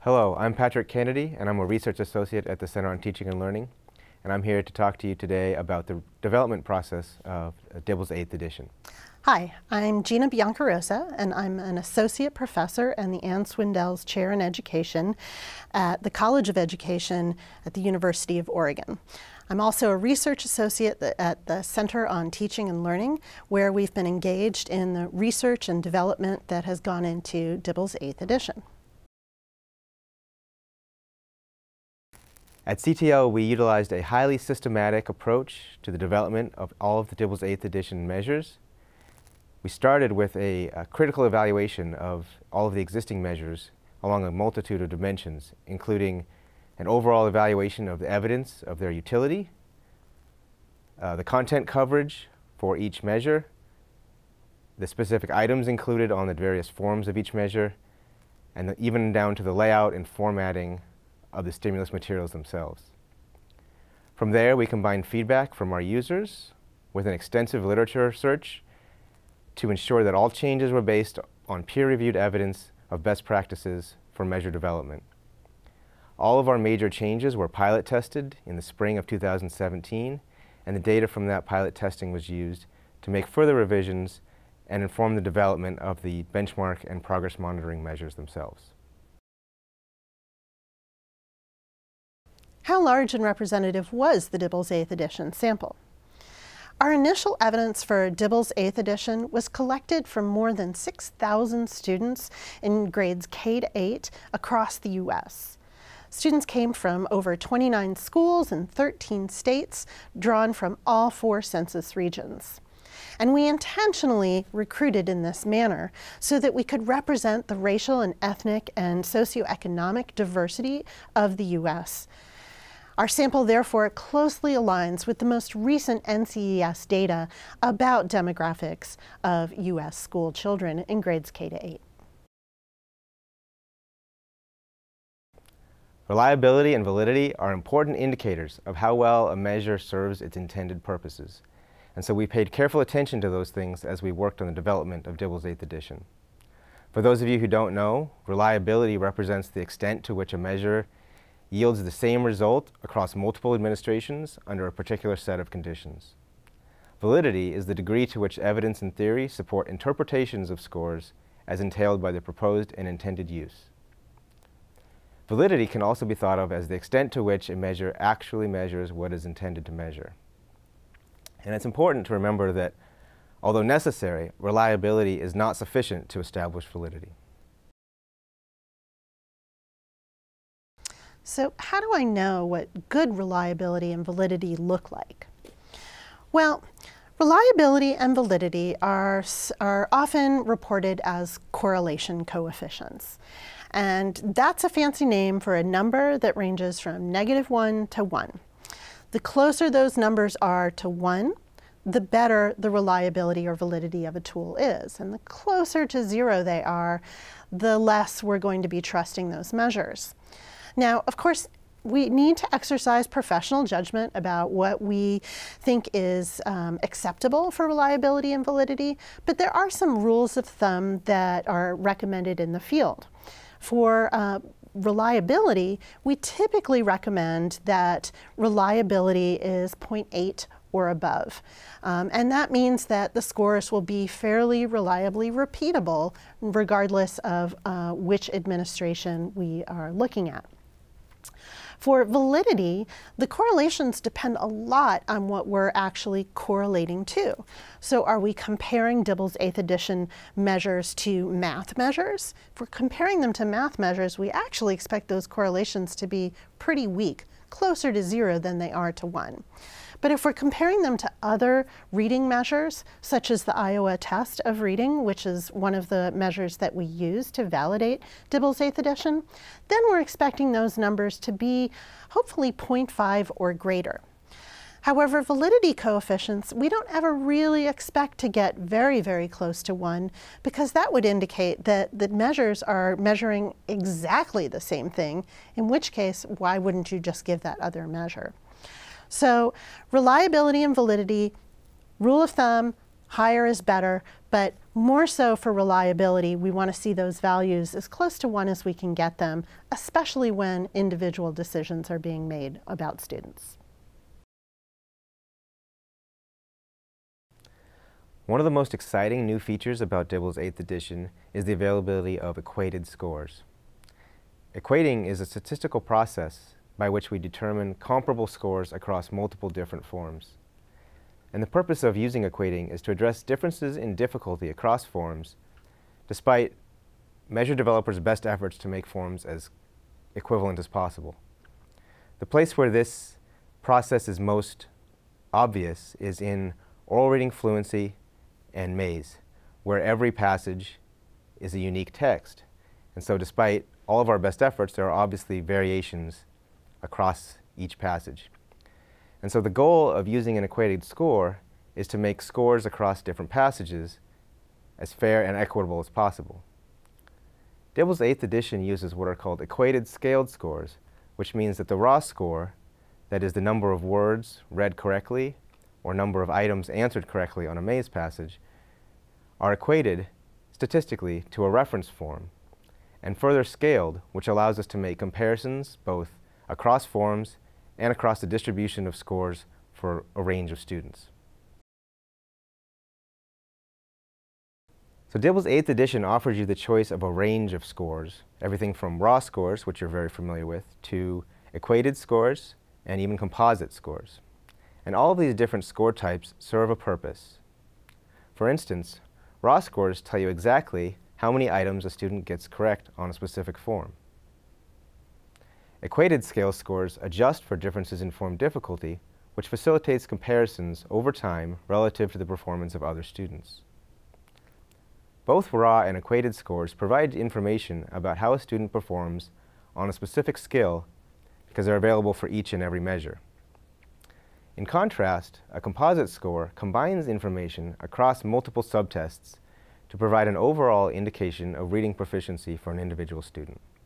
Hello, I'm Patrick Kennedy, and I'm a research associate at the Center on Teaching and Learning, and I'm here to talk to you today about the development process of DIBELS 8th edition. Hi, I'm Gina Biancarosa, and I'm an associate professor and the Ann Swindells Chair in Education at the College of Education at the University of Oregon. I'm also a research associate at the Center on Teaching and Learning, where we've been engaged in the research and development that has gone into DIBELS 8th edition. At CTL, we utilized a highly systematic approach to the development of all of the DIBELS 8th edition measures. We started with a critical evaluation of all of the existing measures along a multitude of dimensions, including an overall evaluation of the evidence of their utility, the content coverage for each measure, the specific items included on the various forms of each measure, and even down to the layout and formatting of the stimulus materials themselves. From there, we combined feedback from our users with an extensive literature search to ensure that all changes were based on peer-reviewed evidence of best practices for measure development. All of our major changes were pilot tested in the spring of 2017, and the data from that pilot testing was used to make further revisions and inform the development of the benchmark and progress monitoring measures themselves. How large and representative was the DIBELS 8th edition sample? Our initial evidence for DIBELS 8th edition was collected from more than 6,000 students in grades K to 8 across the U.S. Students came from over 29 schools in 13 states, drawn from all 4 census regions. And we intentionally recruited in this manner so that we could represent the racial and ethnic and socioeconomic diversity of the U.S. Our sample, therefore, closely aligns with the most recent NCES data about demographics of U.S. school children in grades K to 8. Reliability and validity are important indicators of how well a measure serves its intended purposes. And so we paid careful attention to those things as we worked on the development of DIBELS 8th edition. For those of you who don't know, reliability represents the extent to which a measure yields the same result across multiple administrations under a particular set of conditions. Validity is the degree to which evidence and theory support interpretations of scores as entailed by the proposed and intended use. Validity can also be thought of as the extent to which a measure actually measures what is intended to measure. And it's important to remember that, although necessary, reliability is not sufficient to establish validity. So how do I know what good reliability and validity look like? Well, reliability and validity are often reported as correlation coefficients. And that's a fancy name for a number that ranges from -1 to 1. The closer those numbers are to 1, the better the reliability or validity of a tool is. And the closer to 0 they are, the less we're going to be trusting those measures. Now, of course, we need to exercise professional judgment about what we think is acceptable for reliability and validity, but there are some rules of thumb that are recommended in the field. For reliability, we typically recommend that reliability is 0.8 or above. And that means that the scores will be fairly reliably repeatable regardless of which administration we are looking at. For validity, the correlations depend a lot on what we're actually correlating to. So are we comparing DIBELS 8th edition measures to math measures? If we're comparing them to math measures, we actually expect those correlations to be pretty weak, closer to 0 than they are to 1. But if we're comparing them to other reading measures, such as the Iowa test of reading, which is one of the measures that we use to validate DIBELS 8th edition, then we're expecting those numbers to be hopefully 0.5 or greater. However, validity coefficients, we don't ever really expect to get very, very close to 1, because that would indicate that the measures are measuring exactly the same thing, in which case, why wouldn't you just give that other measure? So reliability and validity, rule of thumb, Higher is better, but more so for reliability, we want to see those values as close to 1 as we can get them, especially when individual decisions are being made about students. One of the most exciting new features about DIBELS 8th edition is the availability of equated scores. Equating is a statistical process by which we determine comparable scores across multiple different forms. And the purpose of using equating is to address differences in difficulty across forms, despite measure developers' best efforts to make forms as equivalent as possible. The place where this process is most obvious is in oral reading fluency and maze, where every passage is a unique text. And so despite all of our best efforts, there are obviously variations across each passage. And so the goal of using an equated score is to make scores across different passages as fair and equitable as possible. DIBELS 8th edition uses what are called equated scaled scores, which means that the raw score, that is the number of words read correctly or number of items answered correctly on a maze passage, are equated statistically to a reference form and further scaled, which allows us to make comparisons both across forms and across the distribution of scores for a range of students. So DIBELS 8th edition offers you the choice of a range of scores, everything from raw scores, which you're very familiar with, to equated scores and even composite scores. And all of these different score types serve a purpose. For instance, raw scores tell you exactly how many items a student gets correct on a specific form. Equated scale scores adjust for differences in form difficulty, which facilitates comparisons over time relative to the performance of other students. Both raw and equated scores provide information about how a student performs on a specific skill because they're available for each and every measure. In contrast, a composite score combines information across multiple subtests to provide an overall indication of reading proficiency for an individual student.